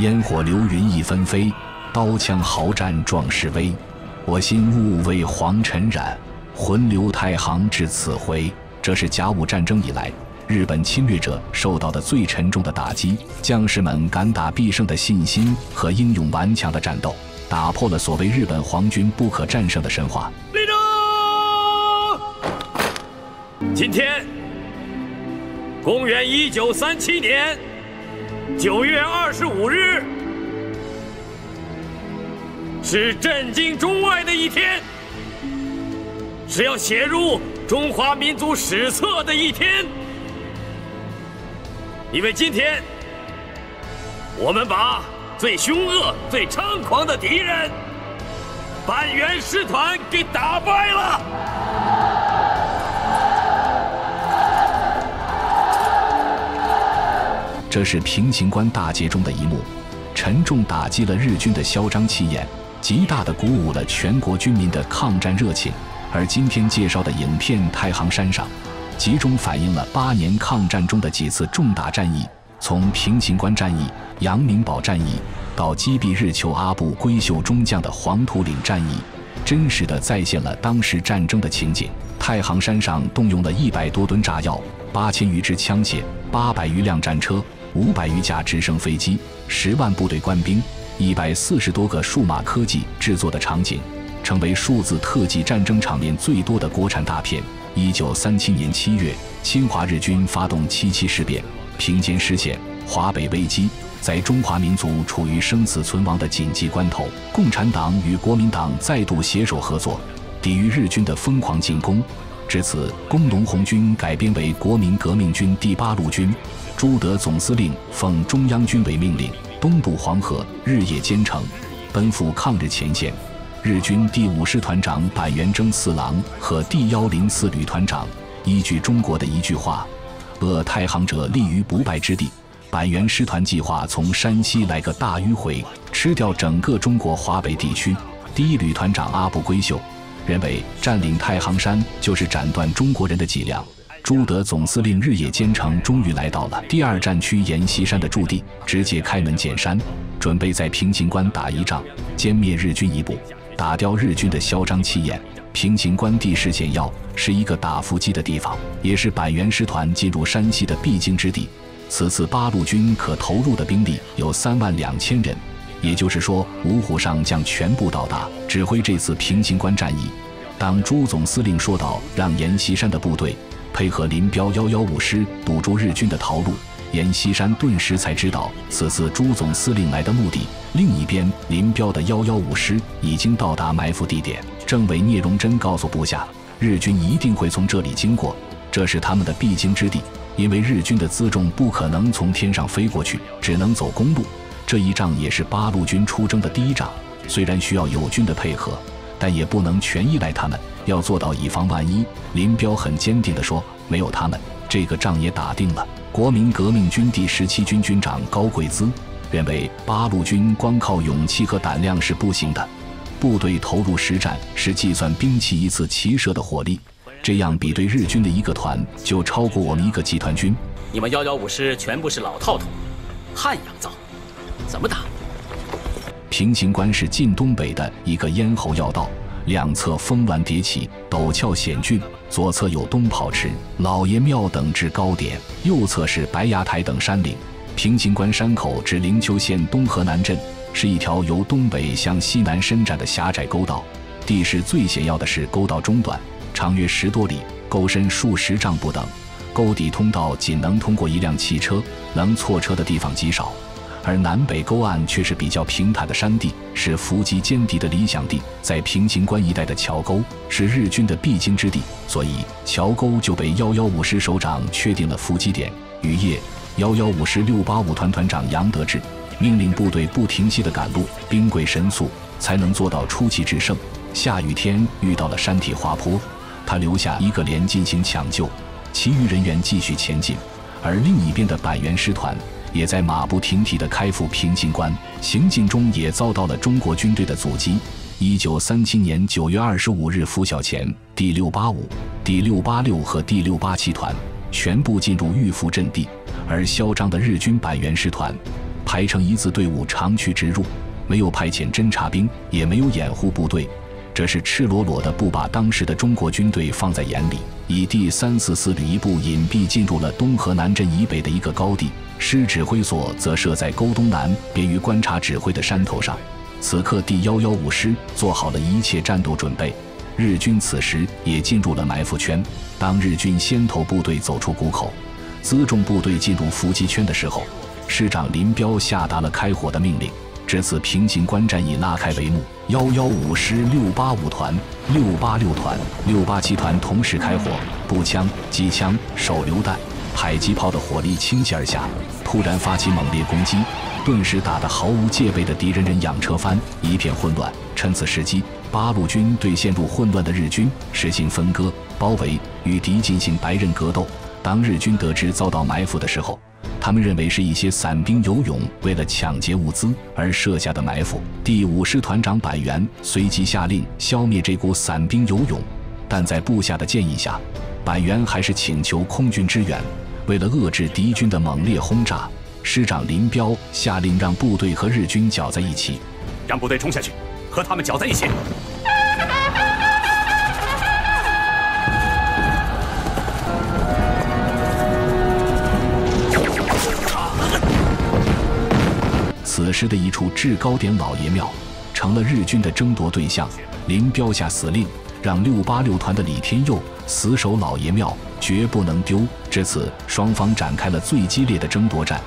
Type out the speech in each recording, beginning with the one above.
烟火流云一纷飞，刀枪豪战壮士威。我心雾为黄尘染，魂流太行至此回。这是甲午战争以来日本侵略者受到的最沉重的打击，将士们敢打必胜的信心和英勇顽强的战斗，打破了所谓日本皇军不可战胜的神话。 立正！今天，公元1937年9月25日，是震惊中外的一天，是要写入中华民族史册的一天。因为今天，我们把最凶恶、最猖狂的敌人板垣师团给打败了。 这是平型关大捷中的一幕，沉重打击了日军的嚣张气焰，极大地鼓舞了全国军民的抗战热情。而今天介绍的影片《太行山上》，集中反映了8年抗战中的几次重大战役，从平型关战役、阳明堡战役到击毙日寇阿部规秀中将的黄土岭战役，真实地再现了当时战争的情景。太行山上动用了100多吨炸药、8000余支枪械、800余辆战车、500余架直升飞机、10万部队官兵、140多个数码科技制作的场景，成为数字特技战争场面最多的国产大片。1937年7月，侵华日军发动77事变，平津失陷，华北危机。在中华民族处于生死存亡的紧急关头，共产党与国民党再度携手合作，抵御日军的疯狂进攻。至此，工农红军改编为国民革命军第8路军，朱德总司令奉中央军委命令，东渡黄河，日夜兼程，奔赴抗日前线。日军第5师团长板垣征四郎和第104旅团长依据中国的一句话：“扼太行者立于不败之地。”板垣师团计划从山西来个大迂回，吃掉整个中国华北地区。第1旅团长阿部规秀认为占领太行山就是斩断中国人的脊梁。朱德总司令日夜兼程，终于来到了第2战区阎锡山的驻地，直接开门见山，准备在平型关打一仗，歼灭日军一部，打掉日军的嚣张气焰。平型关地势险要，是一个打伏击的地方，也是板垣师团进入山西的必经之地。此次8路军可投入的兵力有3万2千人，也就是说，五虎上将全部到达，指挥这次平型关战役。当朱总司令说到让阎锡山的部队配合林彪115师堵住日军的逃路，阎锡山顿时才知道此次朱总司令来的目的。另一边，林彪的115师已经到达埋伏地点，政委聂荣臻告诉部下，日军一定会从这里经过，这是他们的必经之地。因为日军的辎重不可能从天上飞过去，只能走公路。这一仗也是8路军出征的第1仗，虽然需要友军的配合，但也不能全依赖他们，要做到以防万一。林彪很坚定地说，没有他们，这个仗也打定了。国民革命军第17军军长高贵滋认为8路军光靠勇气和胆量是不行的，部队投入实战是计算兵器一次齐射的火力，这样比对日军的1个团就超过我们1个集团军。 你们115师全部是老套头，汉阳造，怎么打？ 平型关是晋东北的一个咽喉要道，两侧峰峦叠起，陡峭险峻，左侧有东跑池、老爷庙等制高点，右侧是白崖台等山岭。平型关山口至灵丘县东河南镇，是一条由东北向西南伸展的狭窄沟道，地势最险要的是沟道中段，长约10多里，沟深数十丈不等。沟底通道仅能通过1辆汽车，能错车的地方极少。而南北沟岸却是比较平坦的山地，是伏击歼敌的理想地。在平型关一带的桥沟是日军的必经之地，所以桥沟就被115师首长确定了伏击点。雨夜，115师685团团长杨得志命令部队不停息地赶路，兵贵神速，才能做到出奇制胜。下雨天遇到了山体滑坡，他留下1个连进行抢救，其余人员继续前进。而另一边的板垣师团也在马不停蹄地开赴平型关，行进中也遭到了中国军队的阻击。1937年9月25日拂晓前，第685、第686和第687团全部进入预伏阵地，而嚣张的日军板垣师团排成一字队伍长驱直入，没有派遣侦察兵，也没有掩护部队，这是赤裸裸的不把当时的中国军队放在眼里。以第344旅一部隐蔽进入了东河南镇以北的一个高地，师指挥所则设在沟东南便于观察指挥的山头上。此刻第115师做好了一切战斗准备，日军此时也进入了埋伏圈。当日军先头部队走出谷口，辎重部队进入伏击圈的时候，师长林彪下达了开火的命令。至此，平型关战役拉开帷幕。115师685团、686团、687团同时开火，步枪、机枪、手榴弹、迫击炮的火力倾泻而下，突然发起猛烈攻击，顿时打得毫无戒备的敌人人仰车翻，一片混乱。趁此时机，八路军对陷入混乱的日军实行分割、包围，与敌进行白刃格斗。当日军得知遭到埋伏的时候，他们认为是一些散兵游勇为了抢劫物资而设下的埋伏。第5师团长板垣随即下令消灭这股散兵游勇，但在部下的建议下，板垣还是请求空军支援。为了遏制敌军的猛烈轰炸，师长林彪下令让部队和日军搅在一起， 让部队冲下去，和他们搅在一起。 此时的一处制高点老爷庙成了日军的争夺对象。林彪下死令，让686团的李天佑死守老爷庙，绝不能丢。至此，双方展开了最激烈的争夺战。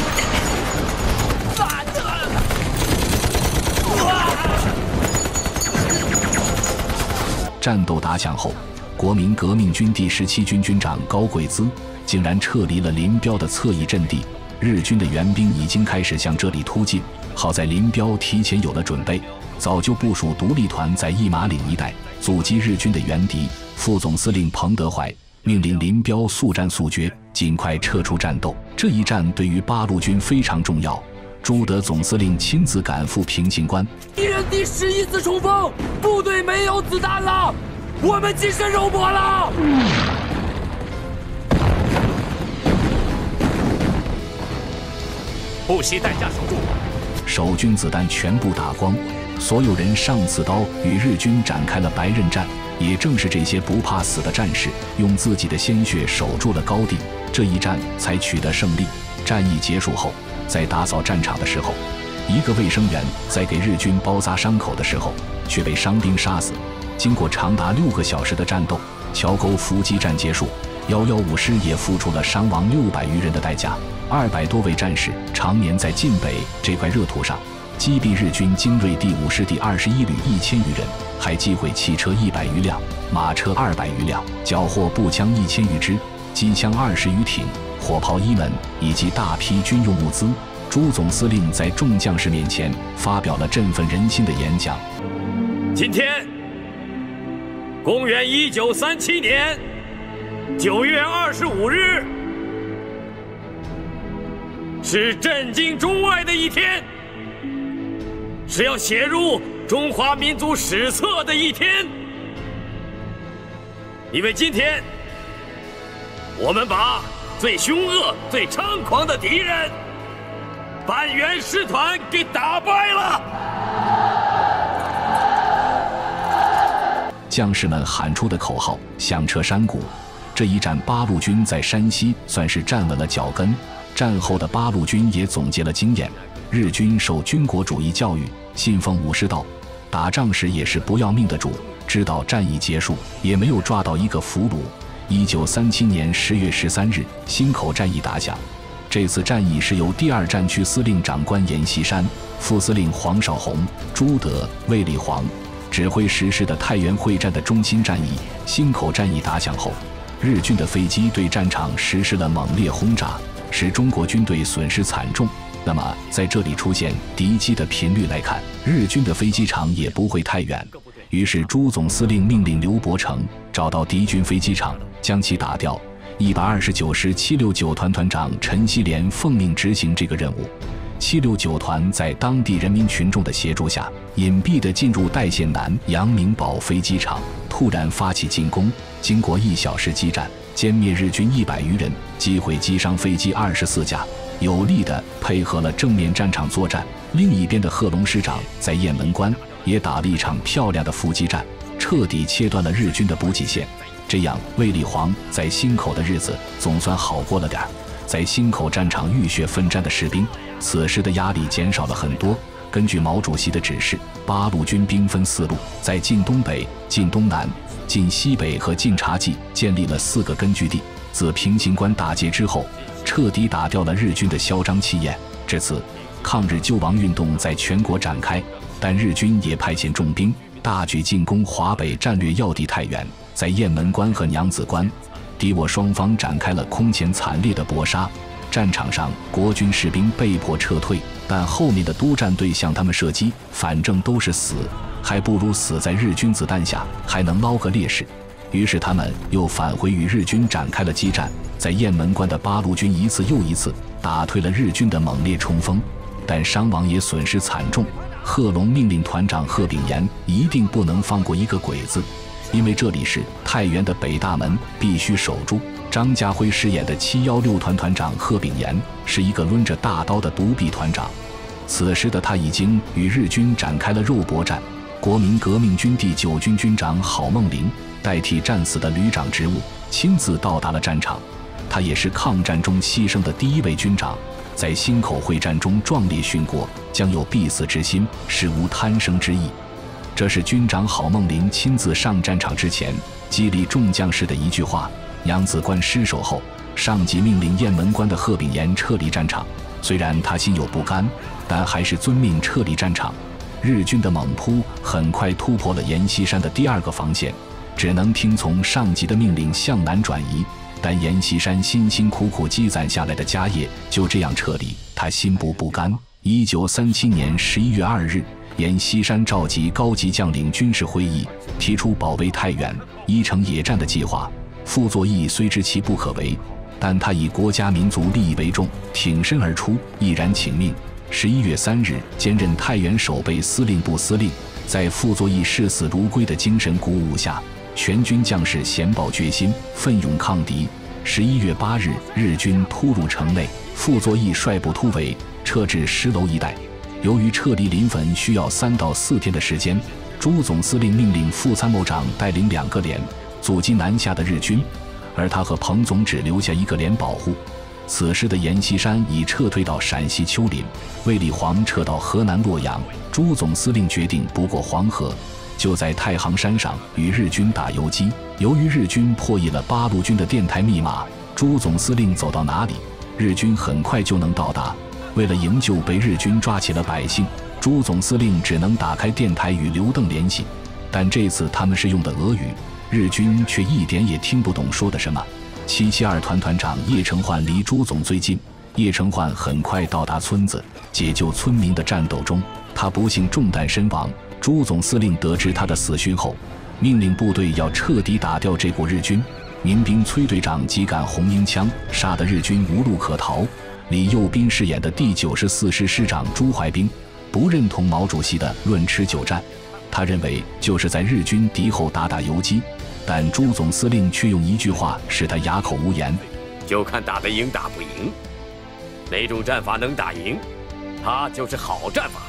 战斗打响后，国民革命军第17军军长高贵滋竟然撤离了林彪的侧翼阵地。日军的援兵已经开始向这里突进，好在林彪提前有了准备，早就部署独立团在一马岭一带阻击日军的援敌。副总司令彭德怀命令林彪速战速决，尽快撤出战斗。这一战对于八路军非常重要。朱德总司令亲自赶赴平型关。 敌人第11次冲锋，部队没有子弹了，我们精神肉搏了。 不惜代价守住， 守军子弹全部打光，所有人上刺刀，与日军展开了白刃战。也正是这些不怕死的战士，用自己的鲜血守住了高地，这一战才取得胜利。战役结束后，在打扫战场的时候，一个卫生员在给日军包扎伤口的时候，却被伤兵杀死。经过长达6个小时的战斗，桥沟伏击战结束，115师也付出了伤亡600余人的代价。200多位战士常年在晋北这块热土上击毙日军精锐第5师第21旅1000余人，还击毁汽车100余辆、马车200余辆，缴获步枪1000余支、机枪20余挺、火炮1门以及大批军用物资。朱总司令在众将士面前发表了振奋人心的演讲。 今天，公元1937年9月25日。是震惊中外的一天，是要写入中华民族史册的一天。因为今天，我们把最凶恶、最猖狂的敌人——板垣师团给打败了。 将士们喊出的口号响彻山谷。这一战，八路军在山西算是站稳了脚跟。战后的八路军也总结了经验，日军受军国主义教育，信奉武士道，打仗时也是不要命的主。知道战役结束，也没有抓到一个俘虏。1937年10月13日，忻口战役打响。这次战役是由第2战区司令长官阎锡山、副司令黄绍竑、朱德、卫立煌指挥实施的太原会战的中心战役。忻口战役打响后，日军的飞机对战场实施了猛烈轰炸，使中国军队损失惨重。那么在这里出现敌机的频率来看，日军的飞机场也不会太远。于是朱总司令命令刘伯承找到敌军飞机场，将其打掉。129师769团团长陈锡联奉命执行这个任务。769团在当地人民群众的协助下，隐蔽地进入代县南阳明堡飞机场，突然发起进攻。经过1小时激战，歼灭日军100余人，击毁机伤飞机24架， 有力地配合了正面战场作战。另一边的贺龙师长在雁门关也打了一场漂亮的伏击战，彻底切断了日军的补给线。这样，卫立煌在忻口的日子总算好过了点儿。在忻口战场浴血奋战的士兵，此时的压力减少了很多。根据毛主席的指示，八路军兵分4路，在晋东北、晋东南、晋西北和晋察冀建立了4个根据地。自平型关大捷之后，彻底打掉了日军的嚣张气焰。至此，抗日救亡运动在全国展开，但日军也派遣重兵大举进攻华北战略要地太原。在雁门关和娘子关，敌我双方展开了空前惨烈的搏杀。战场上，国军士兵被迫撤退，但后面的督战队向他们射击，反正都是死，还不如死在日军子弹下，还能捞个劣势。于是他们又返回与日军展开了激战。在雁门关的八路军一次又一次打退了日军的猛烈冲锋，但伤亡也损失惨重。贺龙命令团长贺炳炎一定不能放过一个鬼子，因为这里是太原的北大门，必须守住。张家辉饰演的716团团长贺炳炎是一个抡着大刀的独臂团长，此时的他已经与日军展开了肉搏战。国民革命军第9军军长郝梦龄代替战死的旅长职务，亲自到达了战场。他也是抗战中牺牲的第1位军长，在忻口会战中壮烈殉国，将有必死之心，实无贪生之意。这是军长郝梦龄亲自上战场之前激励众将士的一句话。娘子关失守后，上级命令雁门关的贺炳炎撤离战场，虽然他心有不甘，但还是遵命撤离战场。日军的猛扑很快突破了阎锡山的第2个防线，只能听从上级的命令向南转移。但阎锡山辛辛苦苦积攒下来的家业就这样撤离，他心不甘。1937年11月2日，阎锡山召集高级将领军事会议，提出保卫太原、伊城野战的计划。傅作义虽知其不可为，但他以国家民族利益为重，挺身而出，毅然请命。11月3日，兼任太原守备司令部司令。在傅作义视死如归的精神鼓舞下，全军将士咸抱决心，奋勇抗敌。11月8日，日军突入城内，傅作义率部突围，撤至石楼一带。由于撤离临汾需要3到4天的时间，朱总司令命令副参谋长带领2个连阻击南下的日军，而他和彭总只留下1个连保护。此时的阎锡山已撤退到陕西丘陵，卫立煌撤到河南洛阳。朱总司令决定不过黄河，就在太行山上与日军打游击。由于日军破译了八路军的电台密码，朱总司令走到哪里，日军很快就能到达。为了营救被日军抓起了百姓，朱总司令只能打开电台与刘邓联系，但这次他们是用的俄语，日军却一点也听不懂说的什么。772团团长叶承焕离朱总最近，叶承焕很快到达村子，解救村民的战斗中，他不幸中弹身亡。朱总司令得知他的死讯后，命令部队要彻底打掉这股日军。民兵崔队长急赶红缨枪，杀得日军无路可逃。李幼斌饰演的第94师师长朱怀彬不认同毛主席的论持久战，他认为就是在日军敌后打游击，但朱总司令却用一句话使他哑口无言： 就看打得赢打不赢，哪种战法能打赢，它就是好战法。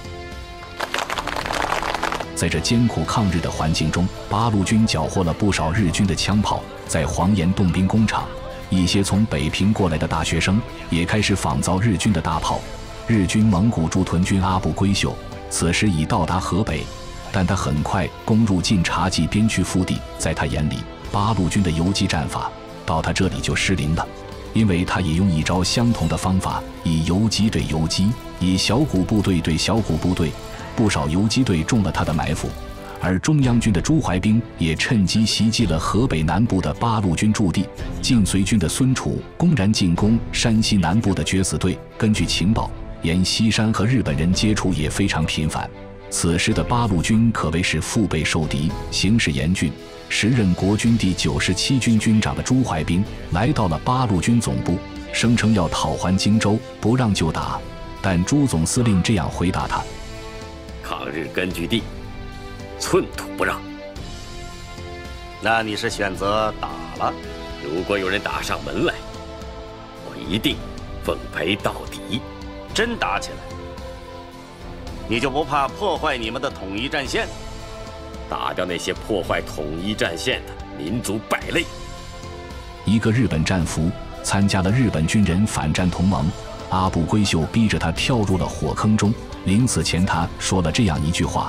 在这艰苦抗日的环境中，八路军缴获了不少日军的枪炮。在黄岩动兵工厂，一些从北平过来的大学生也开始仿造日军的大炮。日军蒙古驻屯军阿部圭秀此时已到达河北，但他很快攻入晋察冀边区腹地。在他眼里，八路军的游击战法到他这里就失灵了，因为他也用一招相同的方法，以游击对游击，以小股部队对小股部队。不少游击队中了他的埋伏，而中央军的朱怀彬也趁机袭击了河北南部的八路军驻地。晋绥军的孙楚公然进攻山西南部的决死队。根据情报，阎锡山和日本人接触也非常频繁。此时的八路军可谓是腹背受敌，形势严峻。时任国军第97军军长的朱怀彬来到了八路军总部，声称要讨还荆州，不让就打。但朱总司令这样回答他： 抗日根据地，寸土不让。 那你是选择打了？ 如果有人打上门来，我一定奉陪到底。 真打起来，你就不怕破坏你们的统一战线？ 打掉那些破坏统一战线的民族败类。 一个日本战俘参加了日本军人反战同盟，阿部圭秀逼着他跳入了火坑中。临死前，他说了这样一句话：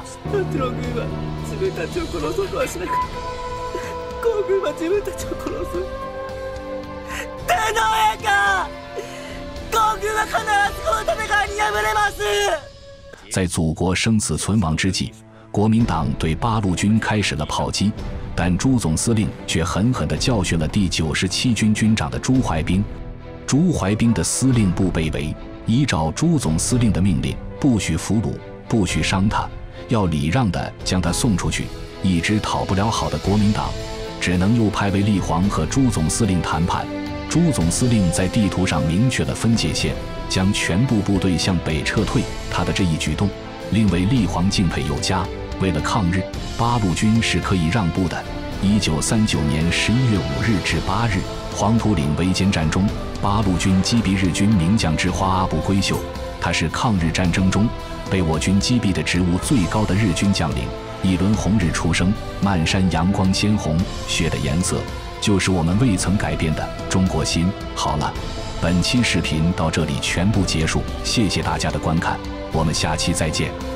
在祖国生死存亡之际，国民党对八路军开始了炮击，但朱总司令却狠狠地教训了第97军军长的朱怀彬。朱怀彬的司令部被围，依照朱总司令的命令，不许俘虏，不许伤他，要礼让地将他送出去。一直讨不了好的国民党，只能又派卫立煌和朱总司令谈判。朱总司令在地图上明确了分界线，将全部部队向北撤退。他的这一举动令卫立煌敬佩有加。为了抗日，八路军是可以让步的。1939年11月5日至8日，黄土岭围歼战中，八路军击毙日军名将之花阿部圭秀。他是抗日战争中被我军击毙的职务最高的日军将领。一轮红日初升，漫山阳光鲜红，血的颜色就是我们未曾改变的中国心。好了，本期视频到这里全部结束，谢谢大家的观看，我们下期再见。